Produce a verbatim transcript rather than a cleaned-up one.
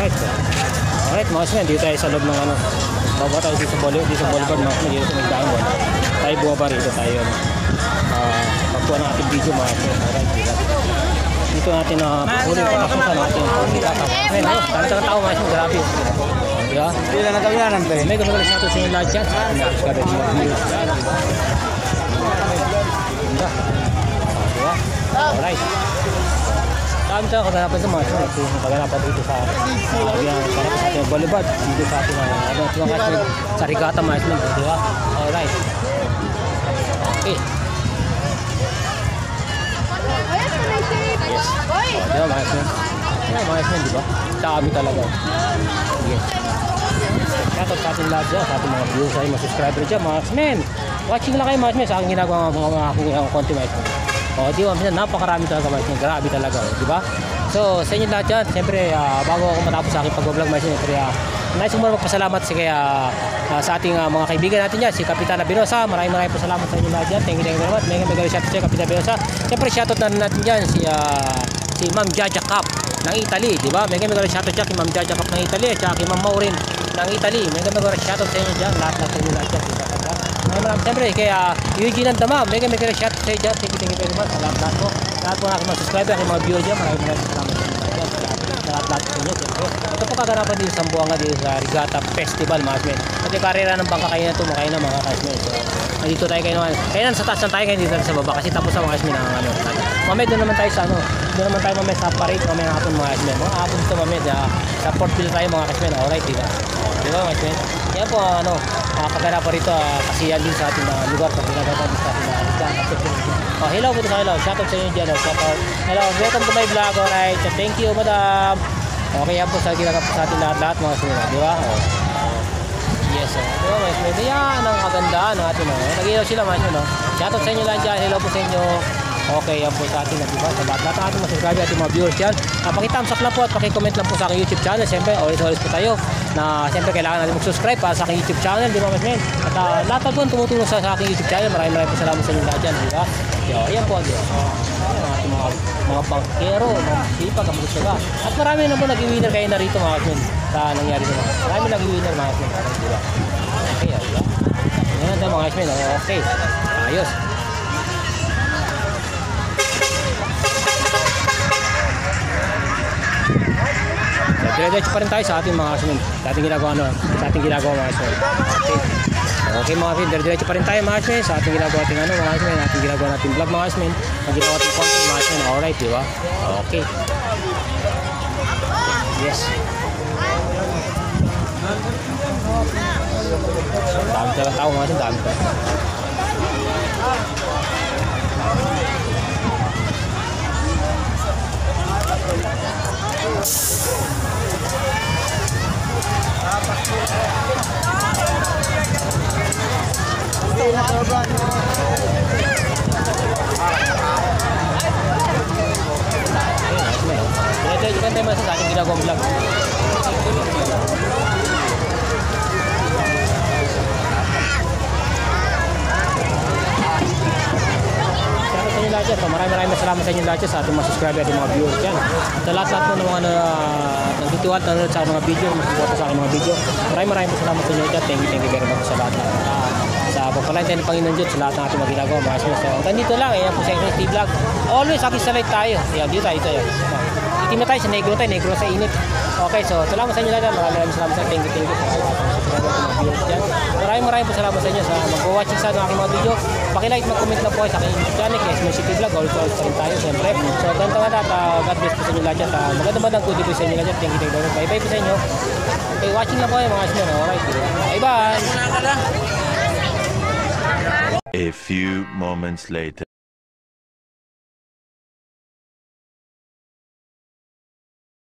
Alright. So. Alright mga kasmen, dito tayo sa loob ng ano. Baba tayo dito sa boulevard, dito sa boulevard mga kasmen, dito sa Magdaan Mall. Tayo bumaba rito tayo. Uh, magkuha ng ating video mga kasmen. Alright, dito. Dito natin na uh, ulit pakasukan natin. Ayun, ayun, talagang tao mga kasmen, grabe. Diba? Hindi na nagkawinan tayo. May gano'n natin sa inyo lahat dyan. Subscribe at mga views. Ganda. Diba? Alright. Saan tayo kaganapan sa mga kasmen? Kaganapan dito sa kaganapan sa ating boulevard. Dito sa ating mga kasmen. Sa Rigata mga kasmen. Diba? Alright. Okay. Yes. O, diba mga kasmen? Diba mga kasmen, diba? Dami talaga. Yes. Shoutout sa ating lahat dyan, sa ating mga viewers ay mga subscriber dyan mga kasmen. Watching lang kayo mga kasmen sa aking ginagawa mga mga aking content mga kasmen. O di ba, napakarami talaga mga kasmen, grabe talaga, di ba? So sa inyo lahat dyan, siyempre uh, bago ako matapos sa aking pag-vlog mga kasmen, siyempre uh, nais ko muna magpasalamat si kaya, uh, sa ating uh, mga kaibigan natin dyan, si Kapitana Binosa. Maraming maraming pasalamat sa inyo lahat dyan. Thank you, thank you very much. Mega mega shoutout sa Kapitana Binosa. Siyempre shoutout na natin dyan si, uh, si Ma'am Jaja Cap ng Italy, di ba? Mega mega shoutout dyan kay Ma'am Jaja Cap ng Italy at saka kay Ma'am Maureen ng Italy. Mega mega shoutout sa inyo dyan, lahat-lahat sa inyo lahat dyan. Maraming maraming siyempre kay uh, Eugene and Dama. Mega mega shoutout sa inyo dyan. Thank you, thank you very much. Lahat-lahat po. Lahat po na aking mga subscriber, aking mga viewers dyan. Maraming maraming salamat sa inyo dyan. Lahat-lahat sa inyo. Ito po kaganapan dito sa Sambuanga dito sa Rigata Festival mga kasmen. At yung karera ng bangka kayo na ito, makain na mga kasmen. So, nandito tayo kayo naman. Kaya na sa taas na tayo, kayo dito sa baba. Kasi tapos sa mga kasmen ang ano. Mamaya doon naman tayo sa ano. Doon naman tayo mamaya sa parade. Mamaya ng hapon mga kasmen. Mga hapon dito mamaya sa, sa Portville tayo mga kasmen. Alright, diba? Diba mga kasmen? Kaya po ano, uh, kaganapan rito uh, kasi yan din sa ating uh, lugar. Pag ginagawa din sa ating uh, oh, hello po sa hello. Shoutout sa inyo dyan. Shoutout. Hello, welcome to my vlog. Alright, so, thank you madam. Okay yan po sa ginagawa po sa ating lahat-lahat mga kasmen. Diba? Oh. Yes, oh. Diba mga kasmen? Yan ang kagandaan ng ating oh. Nag-ilaw sila mga kasmen. Oh. Shoutout sa inyo lahat dyan. Hello po sa inyo. Okay, yan po sa ating diba? Sa lahat-lahat ng ating mga subscriber at mga viewers dyan. Uh, pakitthumbs up lang po at pakicomment lang po sa aking YouTube channel. Siyempre, always-always po tayo na siyempre kailangan natin mag-subscribe para sa aking YouTube channel, di ba mga kasmen? At uh, lahat po tumutulong sa, sa aking YouTube channel. Maraming maraming po salamat sa inyo lahat dyan, di ba? Yo, ayan po, di ba? Uh, ating mga, mga bankero, mga sipag, ang mga at marami na po nag-winner kayo na rito mga kasmen sa nangyari sa mga. Marami nag-winner mga kasmen, di ba? Okay, di ba? Yan na mga kasmen, okay. Ayos. Dire-diretso pa rin tayo sa ating mga kasmen. Sa ating ginagawa, ano, sa ating ginagawa mga kasmen. Okay. Okay mga kasmen, dire-diretso pa rin tayo mga kasmen. Sa ating ginagawa natin ano mga kasmen, ating ginagawa natin vlog mga kasmen. Ang ginagawa natin content mga kasmen. Alright, di ba? Okay. Yes. Dami talagang tao mga kasmen, dami talaga. Dire-diretso pa rin tayo sa ating ginagawang vlog. Sa inyo lahat dyan. So, maraming maraming salamat sa inyo lahat dyan sa ating mga subscriber at mga viewers dyan. Sa lahat-lahat po ng mga uh, nagtitiwal na nanonood sa aking mga video, masuporta sa aking mga video. Maraming maraming salamat sa inyo dyan. Thank you, thank you very much sa lahat. Uh, sa pagpalain tayo ng Panginoon Diyos sa lahat ng ating mga ginagawa. Mga kasmen. So, ganito lang. Ayan po sa X T Vlog. Always aking salite tayo. Ayan, dito tayo. Dito tayo. Itim na tayo sa negro tayo. Negro sa init. Okay, so salamat sa inyo lahat. Maraming maraming salamat sa inyo. Thank you, thank you. Maraming maraming salamat sa inyo sa mag-watching sa aking mga video. Pakilike, mag-comment lang po kayo sa aking YouTube channel, kay S M C T Vlog. Always always pa rin tayo, siyempre. So, ganito nga lahat. Uh, God bless po sa inyo lahat dyan. Uh, maganda magandang good day po sa inyo lahat dyan. Thank you, thank you. Bye-bye po sa inyo. Okay, watching lang po kayo mga kasmen. Alright. Bye-bye. A few moments later.